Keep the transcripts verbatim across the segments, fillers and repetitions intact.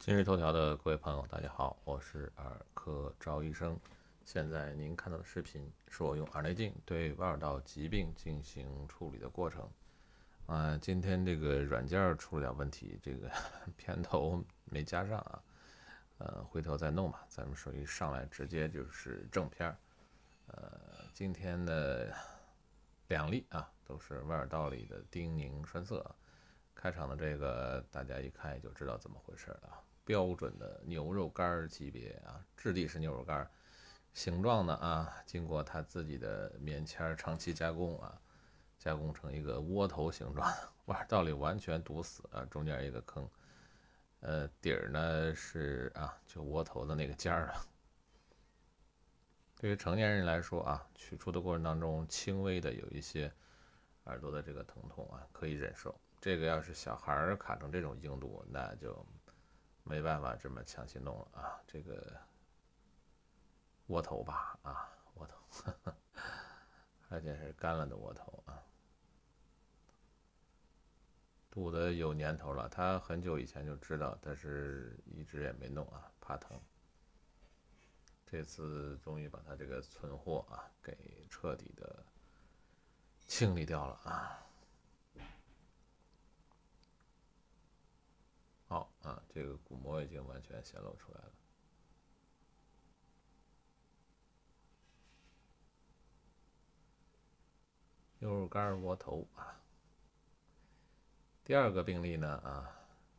今日头条的各位朋友，大家好，我是耳科赵医生。现在您看到的视频是我用耳内镜对外耳道疾病进行处理的过程。啊、呃，今天这个软件出了点问题，这个片头没加上啊，呃，回头再弄吧。咱们属于上来直接就是正片。呃，今天的两例啊，都是外耳道里的丁宁栓塞。开场的这个大家一看也就知道怎么回事了。标准的牛肉干级别啊，质地是牛肉干，形状呢啊，经过它自己的棉签长期加工啊，加工成一个窝头形状，外耳道里完全堵死啊，中间一个坑，呃，底儿呢是啊，就窝头的那个尖儿啊。对于成年人来说啊，取出的过程当中轻微的有一些耳朵的这个疼痛啊，可以忍受。这个要是小孩卡成这种硬度，那就没办法这么强行弄了啊！这个窝头吧，啊，窝头，呵呵，而且是干了的窝头啊，堵的有年头了。他很久以前就知道，但是一直也没弄啊，怕疼。这次终于把他这个存货啊给彻底的清理掉了啊。好啊，这个鼓膜已经完全显露出来了。牛肉干窝头啊。第二个病例呢啊，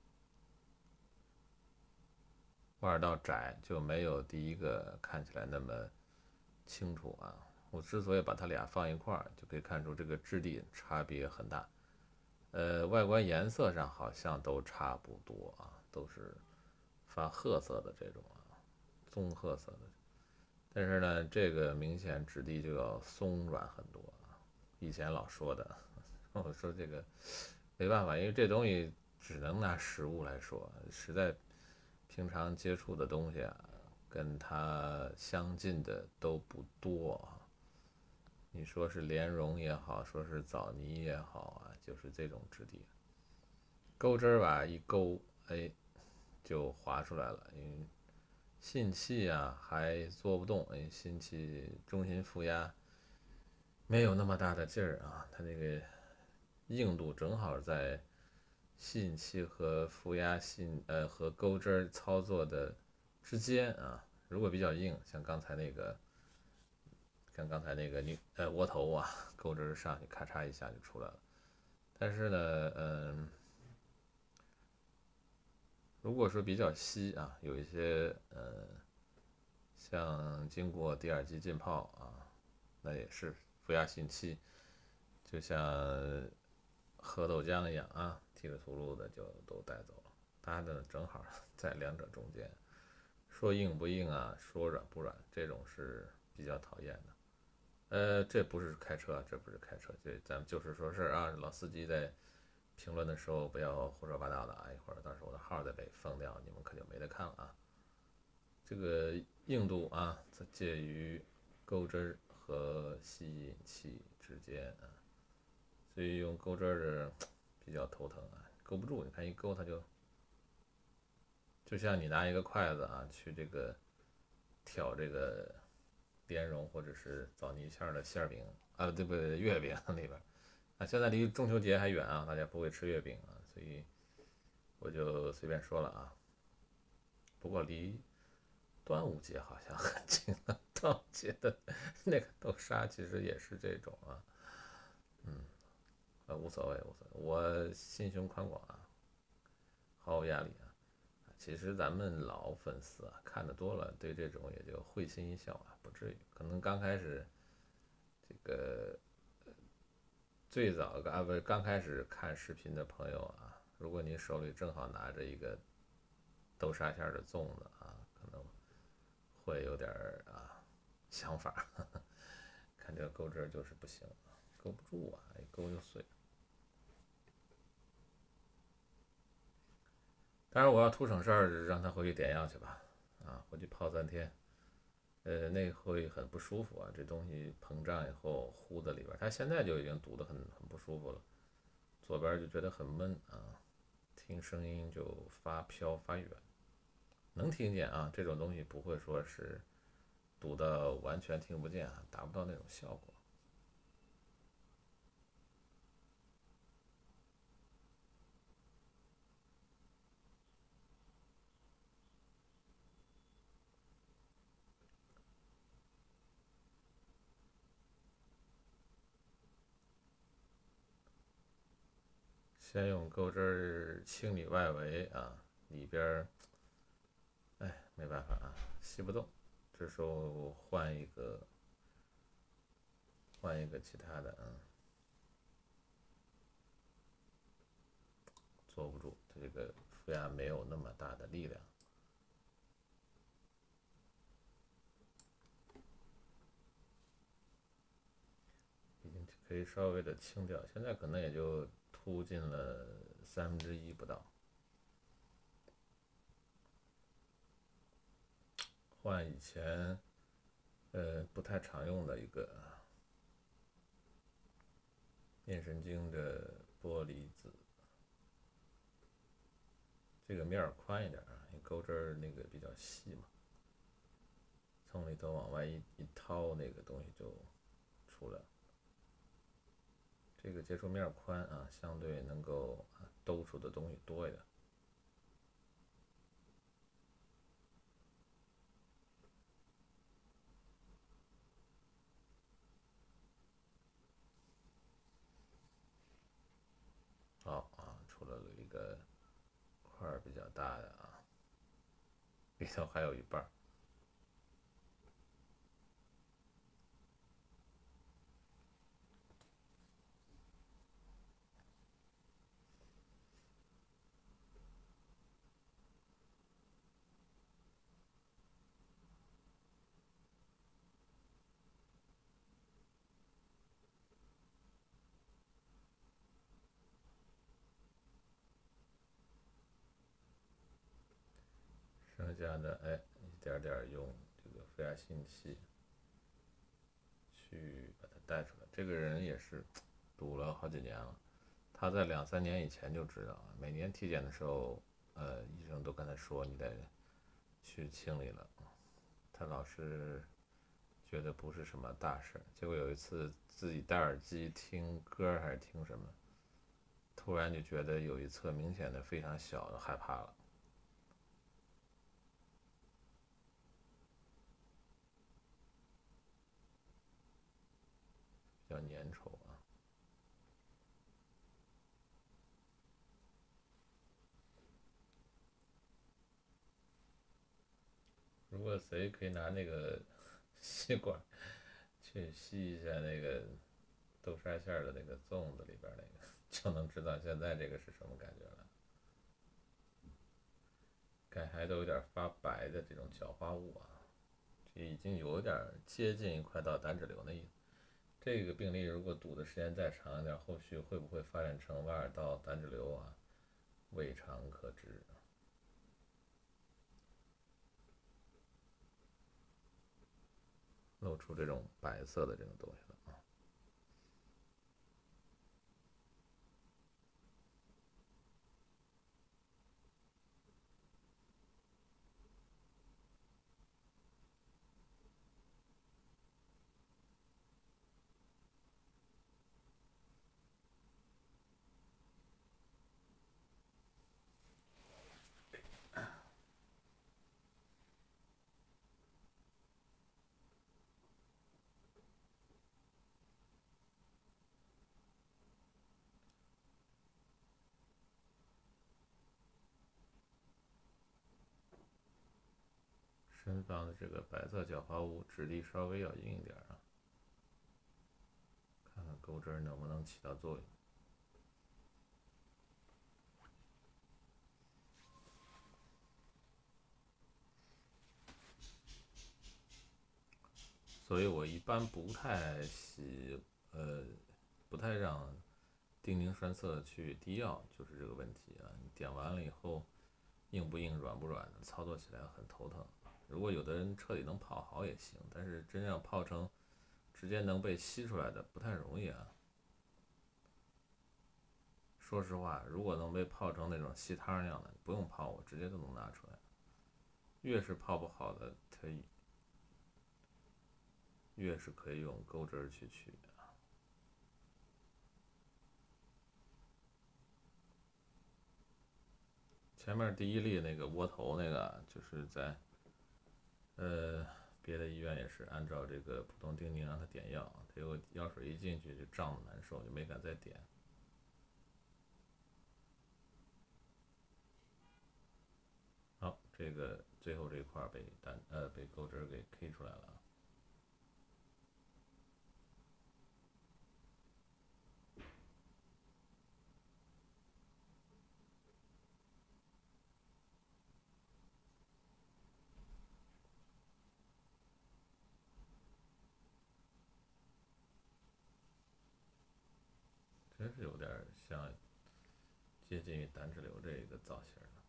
外耳道窄就没有第一个看起来那么清楚啊。我之所以把它俩放一块儿，就可以看出这个质地差别很大。呃，外观颜色上好像都差不多啊，都是发褐色的这种啊，棕褐色的。但是呢，这个明显质地就要松软很多啊。以前老说的，我说这个没办法，因为这东西只能拿实物来说，实在平常接触的东西啊，跟它相近的都不多啊。你说是莲蓉也好，说是枣泥也好啊，就是这种质地。钩针儿吧，一勾，哎，就划出来了。因为信气啊还做不动，因为信气中心负压没有那么大的劲儿啊，它那个硬度正好在信气和负压信呃和钩针操作的之间啊。如果比较硬，像刚才那个，像刚才那个你呃窝头啊，钩针上去咔嚓一下就出来了。但是呢，嗯，如果说比较稀啊，有一些呃，像经过第二级浸泡啊，那也是负压信气，就像喝豆浆一样啊，稀里秃噜的就都带走了。它呢正好在两者中间，说硬不硬啊，说软不软，这种是比较讨厌的。呃，这不是开车，这不是开车，这咱们就事说事啊。老司机在评论的时候不要胡说八道的啊，一会儿到时候我的号再被封掉，你们可就没得看了啊。这个硬度啊，它介于钩针和吸引器之间啊，所以用钩针儿比较头疼啊，勾不住。你看一勾它就，就像你拿一个筷子啊去这个挑这个莲蓉或者是枣泥馅的馅饼啊，对不对？月饼里边啊，现在离中秋节还远啊，大家不会吃月饼啊，所以我就随便说了啊。不过离端午节好像很近了，端午节的那个豆沙其实也是这种啊，嗯，呃，无所谓，无所谓，我心胸宽广啊，毫无压力啊。其实咱们老粉丝啊，看得多了，对这种也就会心一笑啊，不至于。可能刚开始这个最早啊不是刚开始看视频的朋友啊，如果你手里正好拿着一个豆沙馅的粽子啊，可能会有点啊想法，呵呵，看这个钩针就是不行，勾不住啊，一勾就碎。当然我要图省事儿，让他回去点药去吧，啊，回去泡三天。呃，那会很不舒服啊，这东西膨胀以后糊在里边，它现在就已经堵得很很不舒服了，左边就觉得很闷啊，听声音就发飘发远。 能听见啊，这种东西不会说是堵的完全听不见啊，达不到那种效果。先用钩针清理外围啊，里边哎没办法啊，吸不动，这时候换一个换一个其他的，嗯，坐不住，这个负压没有那么大的力量。已经可以稍微的清掉，现在可能也就凸进了三分之一不到。换以前呃不太常用的一个面神经的玻璃子，这个面宽一点啊，因为钩针那个比较细嘛，从里头往外一一掏，那个东西就出来了。这个接触面宽啊，相对能够兜出的东西多一点。好啊，出来了一个块比较大的啊，里头还有一半。剩下的哎，一点点用这个负压吸引器去把它带出来。这个人也是堵了好几年了，他在两三年以前就知道，每年体检的时候，呃，医生都跟他说你得去清理了。他老是觉得不是什么大事，结果有一次自己戴耳机听歌还是听什么，突然就觉得有一侧明显的非常小的害怕了，比较粘稠啊。如果谁可以拿那个吸管去吸一下那个豆沙馅的那个粽子里边那个，就能知道现在这个是什么感觉了。感还都有点发白的这种角化物啊，这已经有点接近快到胆脂瘤的意思。这个病例如果堵的时间再长一点，后续会不会发展成瓦尔道胆脂瘤啊？未尝可知。露出这种白色的这种东西了啊。身上的这个白色角化物质地稍微要硬一点啊，看看钩针能不能起到作用。所以我一般不太喜，呃，不太让丁宁栓塞去滴药，就是这个问题啊。你点完了以后，硬不硬、软不软的，操作起来很头疼。如果有的人彻底能泡好也行，但是真要泡成直接能被吸出来的不太容易啊。说实话，如果能被泡成那种稀汤一样的，不用泡，我直接就能拿出来。 越是泡不好的，它越是可以用钩针去取。前面第一例那个窝头那个，就是在呃别的医院也是按照这个普通叮咛让他点药，结果药水一进去就胀得难受，就没敢再点。好，这个最后这一块被单呃被钩针给 K 出来了。真是有点像接近于胆脂瘤这个造型的。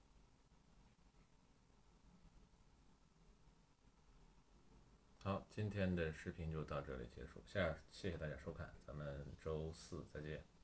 好，今天的视频就到这里结束，下谢谢大家收看，咱们周四再见。